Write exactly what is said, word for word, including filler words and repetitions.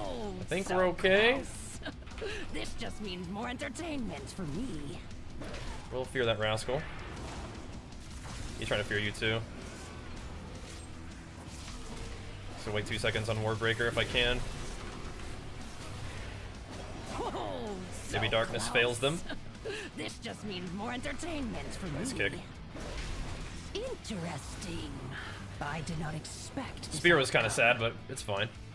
Oh, I think so we're okay. close. This just means more entertainment for me. We'll fear that rascal. He's trying to fear you too. So wait two seconds on Warbreaker if I can. Oh, so Maybe darkness close. fails them. This just means more entertainment for Nice me. kick. Interesting. I did not expect. Spear was kind of sad, but it's fine.